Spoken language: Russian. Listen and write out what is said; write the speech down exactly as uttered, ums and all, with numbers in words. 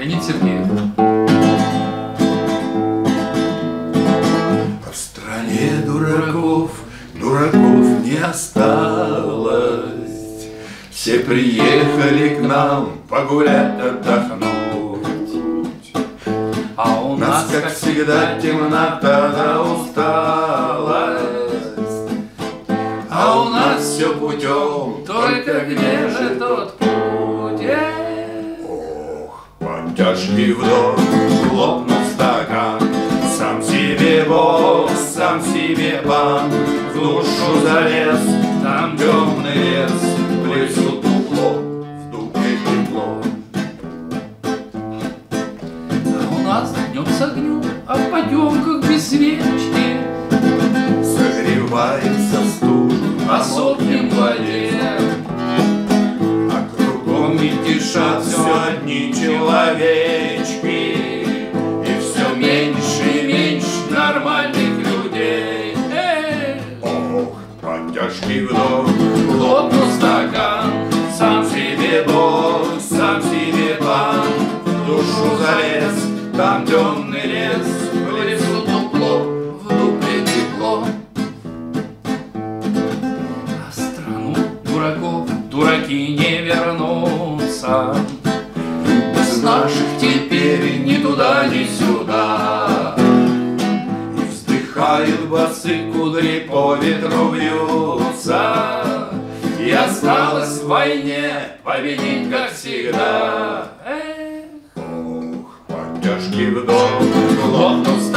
Леонид Сергеев. В стране дураков, дураков не осталось. Все приехали к нам погулять, отдохнуть. А у нас, как всегда, темнота да усталость. А у нас все путем, только где же тот путь? Ох, под тяжкий вдох хлопнул стакан. Сам себе босс, сам себе пан. В душу залез, там темный лес. В лесу дупло, в дупле тепло. А у нас днем с огнем, а в потемках без свечки Согревается стул, а сохнем в воде. А кругом мельтешат все одни человечки. И все меньше и меньше нормальных людей. Ох, под тяжкий вдох Хлопнул стакан, сам себе босс, сам себе пан. В душу залез, там темный лес. в лесу дупло, в дупле тепло. А страну дураков дураки не вернутся. Без наших теперь ни туда, ни сюда. И вздыхают басы кудри, по ветру вьются. И осталось в войне победить, как всегда. Эх, Ох, под тяжкий вдох хлопнул